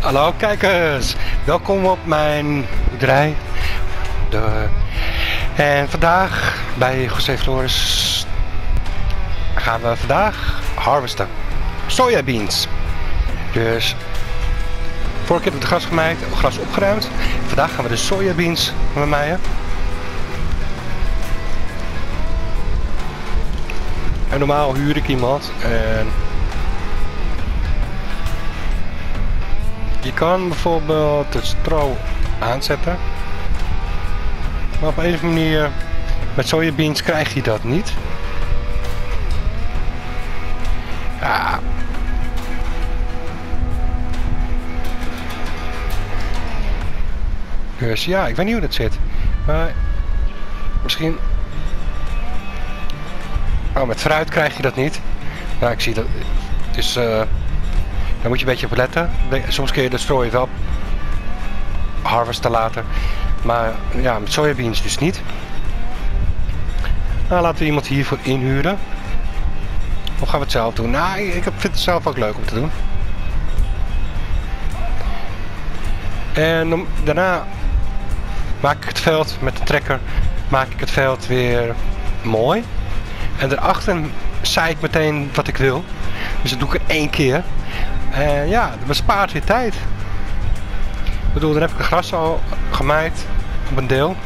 Hallo kijkers, welkom op mijn boerderij. En vandaag bij José Flores gaan we vandaag harvesten sojabeans. Dus vorige keer heb ik het gras gemaaid, gras opgeruimd. Vandaag gaan we de sojabeans maaien. En normaal huur ik iemand en je kan bijvoorbeeld het stro aanzetten, maar op een of andere manier met sojabeans krijg je dat niet. Ja. Dus ja, ik weet niet hoe dat zit, maar misschien. Oh, met fruit krijg je dat niet. Nou, ik zie dat. Dus daar moet je een beetje op letten. Soms kun je de strooi wel harvesten later. Maar ja, met sojabeans dus niet. Nou, laten we iemand hiervoor inhuren. Of gaan we het zelf doen? Nou, ik vind het zelf ook leuk om te doen. En daarna maak ik het veld met de trekker. Maak ik het veld weer mooi. En daarachter zaai ik meteen wat ik wil. Dus dat doe ik in één keer. En ja, dat bespaart weer tijd. Ik bedoel, dan heb ik het gras al gemaaid op een deel.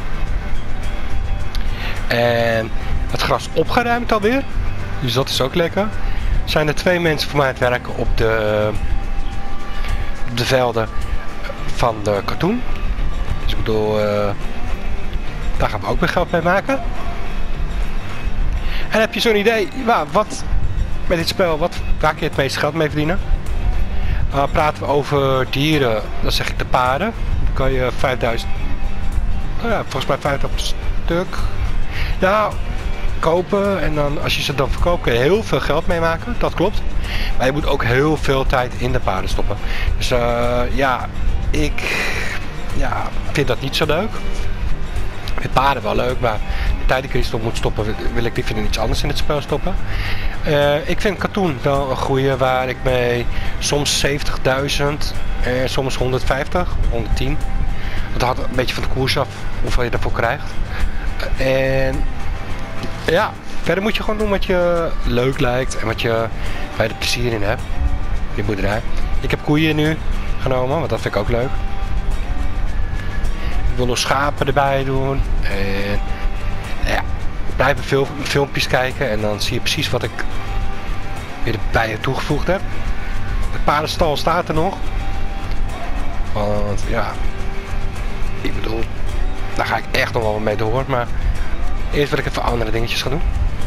En het gras opgeruimd alweer. Dus dat is ook lekker. Zijn er 2 mensen voor mij aan het werken op de velden van de katoen. Dus ik bedoel, daar gaan we ook weer geld mee maken. En heb je zo'n idee, wat met dit spel, waar kun je het meeste geld mee verdienen? Praten we over dieren, dan zeg ik de paarden. Dan kan je 5000, volgens mij 50 op stuk. Nou, kopen en dan als je ze dan verkoopt kun je heel veel geld mee maken, dat klopt. Maar je moet ook heel veel tijd in de paarden stoppen. Dus ja, ik vind dat niet zo leuk. Met paarden wel leuk, maar de tijd die ik erin moet stoppen, wil ik liever iets anders in het spel stoppen. Ik vind katoen wel een goeie waar ik mee soms 70.000 en soms 150, 110. Dat hangt een beetje van de koers af hoeveel je daarvoor krijgt. En ja, verder moet je gewoon doen wat je leuk lijkt en wat je bij er plezier in hebt. Die boerderij. Ik heb koeien nu genomen, want dat vind ik ook leuk. Ik wil nog schapen erbij doen. En ja, blijven veel filmpjes kijken en dan zie je precies wat ik weer erbij toegevoegd heb. De paardenstal staat er nog. Want ja, ik bedoel, daar ga ik echt nog wel mee door. Maar eerst wil ik even andere dingetjes gaan doen.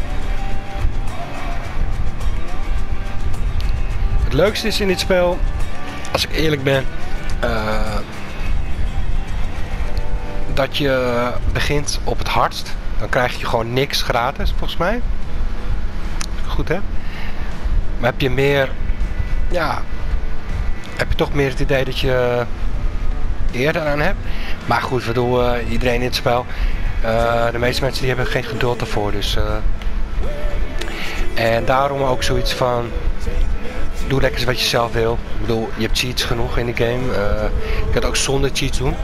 Het leukste is in dit spel, als ik eerlijk ben, dat je begint op het hardst. Dan krijg je gewoon niks gratis, volgens mij. Goed, hè? Maar heb je meer, ja, heb je toch meer het idee dat je eerder aan hebt. Maar goed, ik bedoel, iedereen in het spel, de meeste mensen die hebben geen geduld ervoor. Dus, en daarom ook zoiets van, doe lekker eens wat je zelf wil. Ik bedoel, je hebt cheats genoeg in de game. Je kan het ook zonder cheats doen.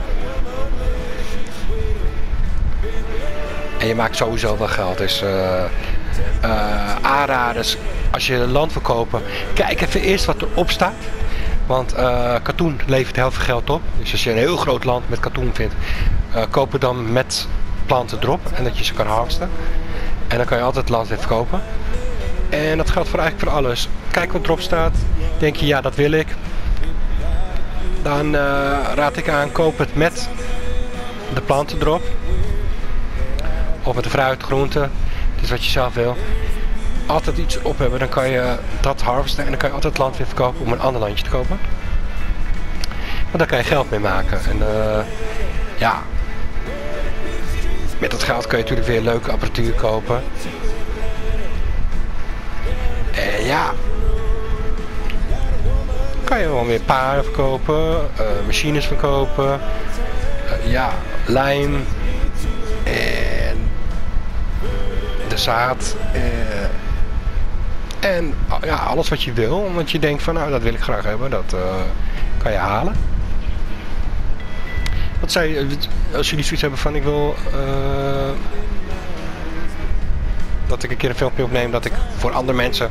En je maakt sowieso wel geld. Dus aanraders, als je land wil kopen, kijk even eerst wat erop staat. Want katoen levert heel veel geld op. Dus als je een heel groot land met katoen vindt, koop het dan met planten erop. En dat je ze kan harvesten. En dan kan je altijd het land weer verkopen. En dat geldt eigenlijk voor alles. Kijk wat erop staat. Denk je, ja, dat wil ik. Dan raad ik aan, koop het met de planten erop. Of met de fruit, groenten. Het is wat je zelf wil. Altijd iets op hebben, dan kan je dat harvesten. En dan kan je altijd het land weer verkopen om een ander landje te kopen. Want daar kan je geld mee maken. En ja, met dat geld kan je natuurlijk weer leuke apparatuur kopen. En ja, kan je wel weer paarden verkopen, machines verkopen, ja, lijm en de zaad en ja, alles wat je wil, omdat je denkt van nou, dat wil ik graag hebben, dat kan je halen. Wat zei, als jullie zoiets hebben van ik wil dat ik een keer een filmpje opneem dat ik voor andere mensen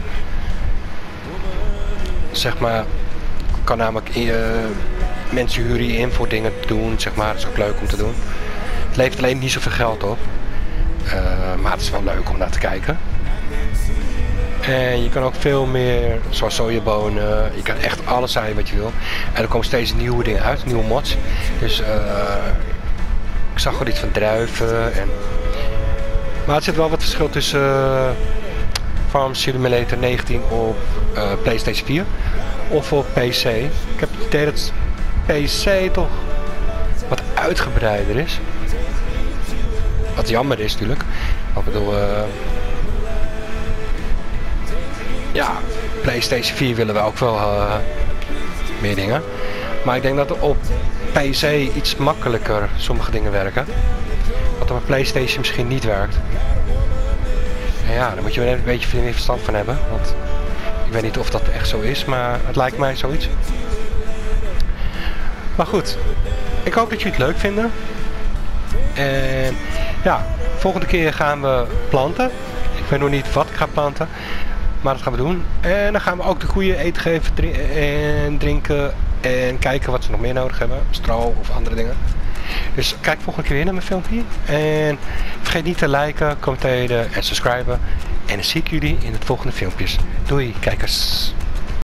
zeg maar kan namelijk mensen huren in voor dingen te doen, zeg maar. Dat is ook leuk om te doen. Het levert alleen niet zoveel geld op. Maar het is wel leuk om naar te kijken. En je kan ook veel meer, zoals sojabonen, je kan echt alles zijn wat je wil. En er komen steeds nieuwe dingen uit, nieuwe mods. Dus ik zag wel iets van druiven. Maar het zit wel wat verschil tussen Farm Simulator 19 op PlayStation 4 of op PC. Ik heb het idee dat PC toch wat uitgebreider is. Wat jammer is natuurlijk. Ik bedoel, ja, PlayStation 4 willen we ook wel meer dingen. Maar ik denk dat op PC iets makkelijker sommige dingen werken. Wat op een PlayStation misschien niet werkt. En ja, daar moet je een beetje meer verstand van hebben. Want ik weet niet of dat echt zo is, maar het lijkt mij zoiets. Maar goed, ik hoop dat jullie het leuk vinden. En ja, volgende keer gaan we planten. Ik weet nog niet wat ik ga planten. Maar dat gaan we doen. En dan gaan we ook de koeien eten geven en drinken. En kijken wat ze nog meer nodig hebben. Stro of andere dingen. Dus kijk volgende keer weer naar mijn filmpje. En vergeet niet te liken, commenteren en subscriben. En dan zie ik jullie in het volgende filmpjes. Doei kijkers.